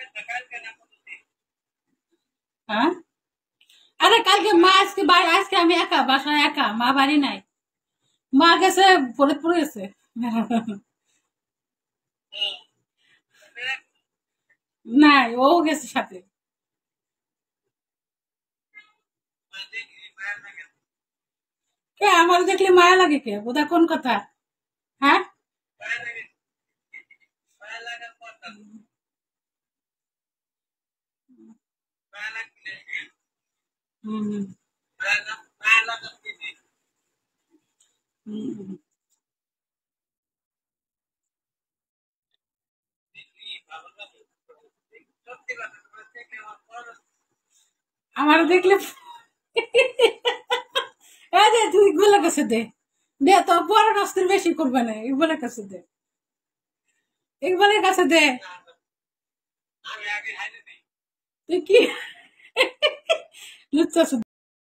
হ্যাঁ, আরে কালকে মা আজকে আজকে আমি একা বাসায় একা, মা বাড়ি নাই। মা গেছে ফরিদপুর গেছে। নাই, ও গেছে সাথে। কে আমার দেখলে মায়া লাগে কে? বোধহয় কোন কথা? হ্যাঁ। হুম, হুম। আমার দেখলে এই যে তুই ইকবালের কাছে দে, দে তো বড় নষ্টের বেশি করবে না, ইকবালের কাছে দে, ইকবালের কাছে দে। তুই কি লুচ্চা